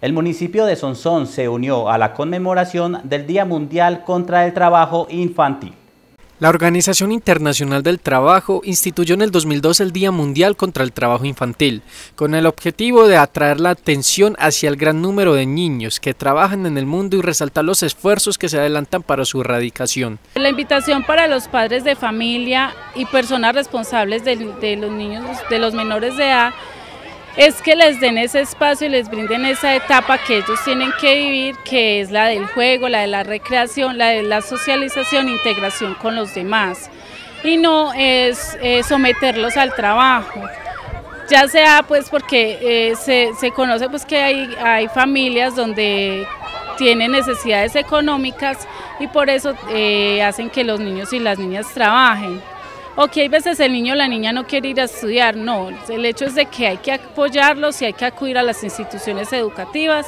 El municipio de Sonsón se unió a la conmemoración del Día Mundial contra el Trabajo Infantil. La Organización Internacional del Trabajo instituyó en el 2002 el Día Mundial contra el Trabajo Infantil, con el objetivo de atraer la atención hacia el gran número de niños que trabajan en el mundo y resaltar los esfuerzos que se adelantan para su erradicación. La invitación para los padres de familia y personas responsables de los niños, de los menores de edad, es que les den ese espacio y les brinden esa etapa que ellos tienen que vivir, que es la del juego, la de la recreación, la de la socialización e integración con los demás. Y no es someterlos al trabajo, ya sea pues porque se conoce pues que hay familias donde tienen necesidades económicas y por eso hacen que los niños y las niñas trabajen. O que hay veces el niño o la niña no quiere ir a estudiar, no, el hecho es de que hay que apoyarlos y hay que acudir a las instituciones educativas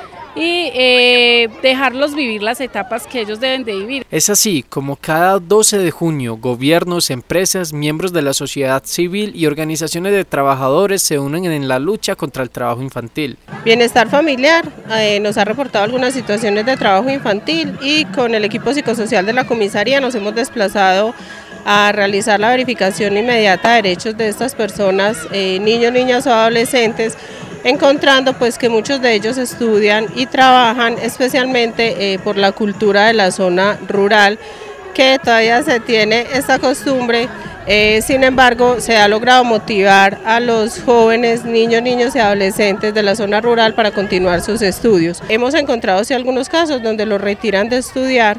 y dejarlos vivir las etapas que ellos deben de vivir. Es así como cada 12 de junio gobiernos, empresas, miembros de la sociedad civil y organizaciones de trabajadores se unen en la lucha contra el trabajo infantil. Bienestar Familiar nos ha reportado algunas situaciones de trabajo infantil y con el equipo psicosocial de la comisaría nos hemos desplazado a realizar la verificación inmediata de derechos de estas personas, niños, niñas o adolescentes, encontrando pues que muchos de ellos estudian y trabajan especialmente por la cultura de la zona rural, que todavía se tiene esta costumbre. Sin embargo, se ha logrado motivar a los jóvenes, niños y adolescentes de la zona rural para continuar sus estudios. Hemos encontrado sí algunos casos donde los retiran de estudiar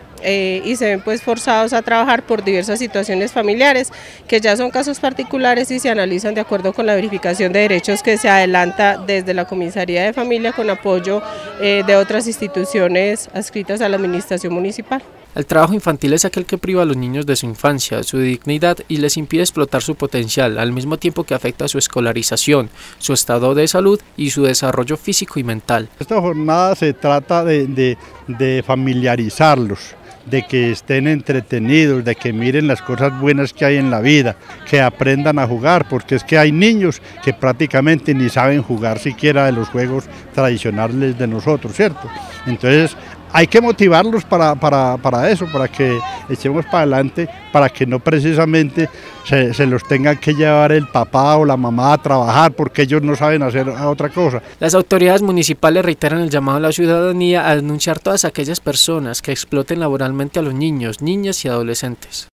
y se ven pues forzados a trabajar por diversas situaciones familiares, que ya son casos particulares y se analizan de acuerdo con la verificación de derechos que se adelanta desde la Comisaría de Familia con apoyo de otras instituciones adscritas a la administración municipal. El trabajo infantil es aquel que priva a los niños de su infancia, de su dignidad y les impide explotar su potencial, al mismo tiempo que afecta su escolarización, su estado de salud y su desarrollo físico y mental. Esta jornada se trata de familiarizarlos, de que estén entretenidos, de que miren las cosas buenas que hay en la vida, que aprendan a jugar, porque es que hay niños que prácticamente ni saben jugar siquiera de los juegos tradicionales de nosotros, ¿cierto? Entonces hay que motivarlos para eso, para que echemos para adelante, para que no precisamente se los tenga que llevar el papá o la mamá a trabajar porque ellos no saben hacer otra cosa. Las autoridades municipales reiteran el llamado a la ciudadanía a denunciar todas aquellas personas que exploten laboralmente a los niños, niñas y adolescentes.